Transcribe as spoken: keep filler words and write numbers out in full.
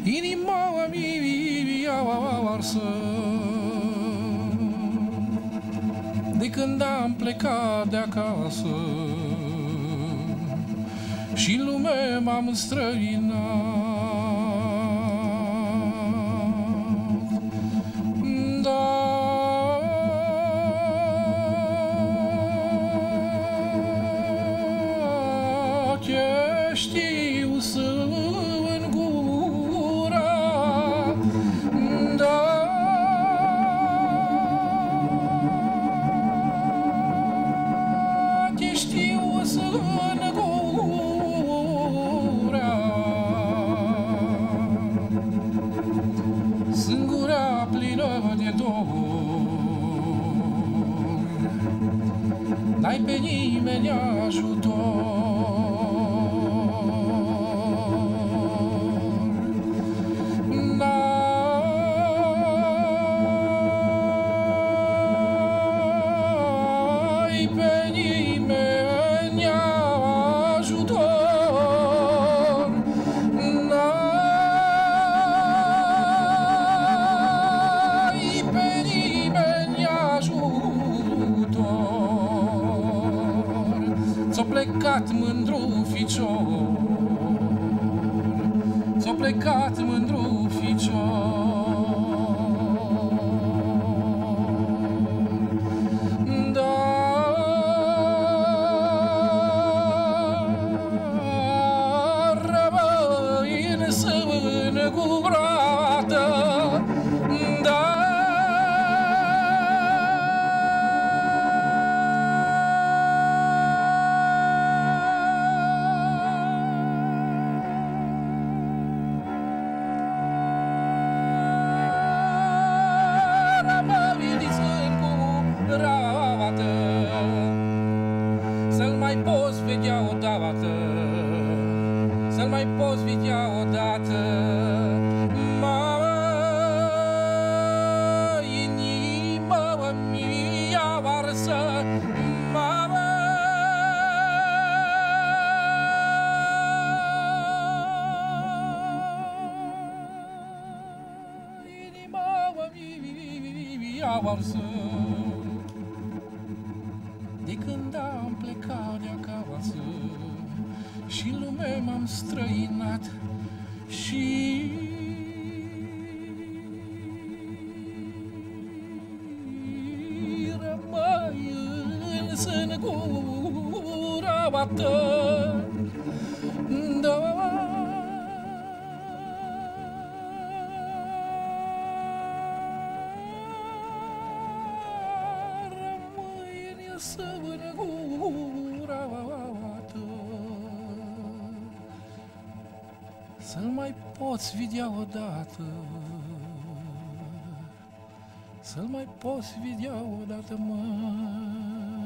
inima mea arsă. De când am plecat de acasă și în lume m-am străinat, da, ce știu să îngura, da, ce știu să îngura, sunt gura plină de dor, n-ai pe nimeni ajutor. S-a plecat mândru ficior, s-a plecat mândru ficior, da, rămâi în sân curată, da. Să-l mai poți vedea odată, să-l mai poți vedea odată, mama, inima mea varsă, mama, inima mea varsă. De când am plecat de acasă și în lume m-am străinat și rămâi în sân curată, da. Să să-l mai poți vedea odată, să-l mai poți vedea odată, mă.